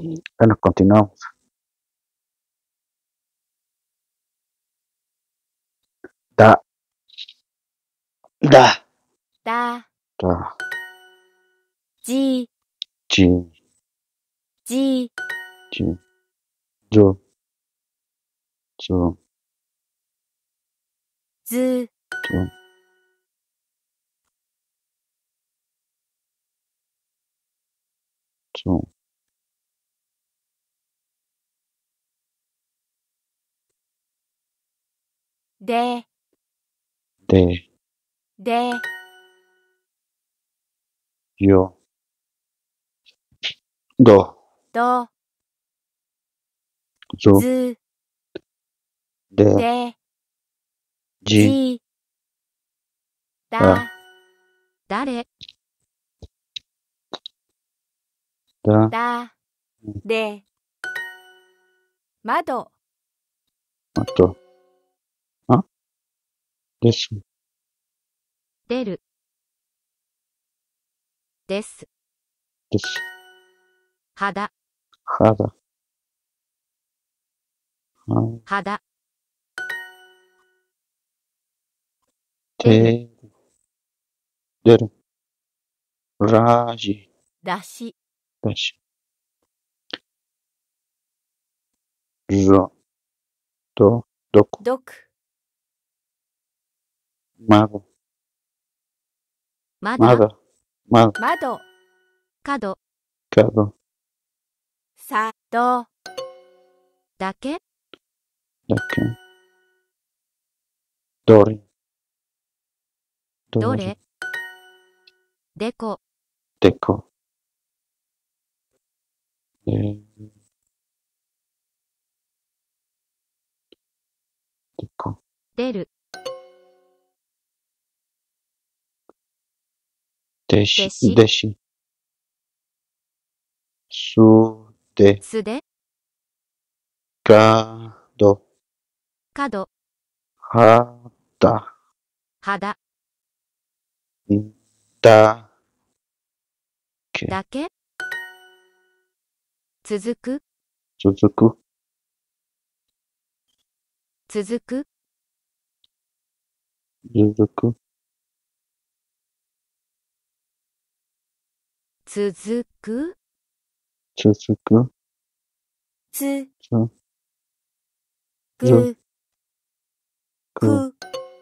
Bueno, continuamos. Da, da, da, da, じ、 じ、 じ、 じ、ぞ、ぞ、 ず、 ぞ、ぞ、 で、 で、 で、 よ、ど、 ど、 ぞ、 ず、 で、 で、 じ、 じ、 だ、 だ、誰、 だ、 だ、で、窓、 あと、です、 出る、です、 です、 肌、 肌、 肌、 て、出る、らじ、 だし、 だし、ぞ、ど、どこ、 どく、 まだ、 まだ、 まだ、まだ、 窓、角、 かど、 さ、ど、だけ、 だけ、どれ、 どれ、でこ、 でこ、でこ、 出る、 でし、 弟子でし、すで、 すで、 がど、 角、 はだ、 肌、 んだ、け、 だけ、続く、 続く、 続く、 続く、 続く、 続く、 つ、 つ、 ぐ、 く、 く、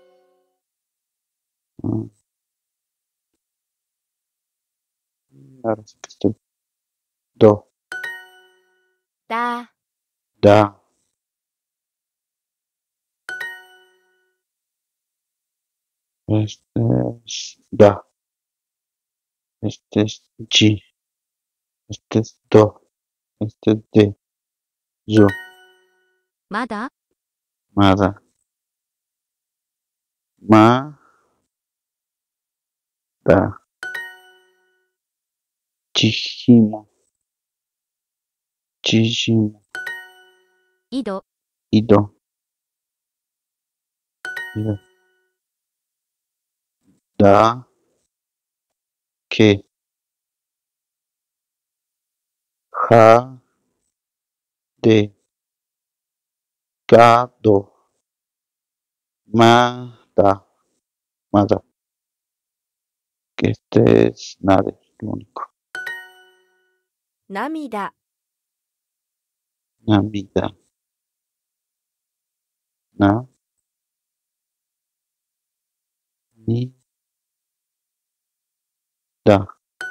うん。なるほど。ど、 だ、 だ、だ、じ、ど、で、ぞ、 まだ、 まだ、まだ、ちひも、ちじも、 井戸、 いど、いど、だ、け、は、で、がど、まだ、まだ、que este es nada, es lo único. 涙、 涙、な、み、だ、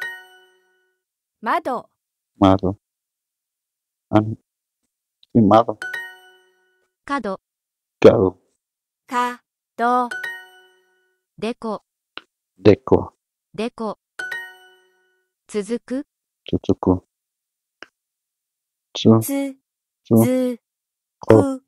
窓、 窓、あの、窓、 角、 角、 か、ど、でこ、 でこ、 でこ、続く、 続く、つ、 つ、 つ、 ず、 こ、 く、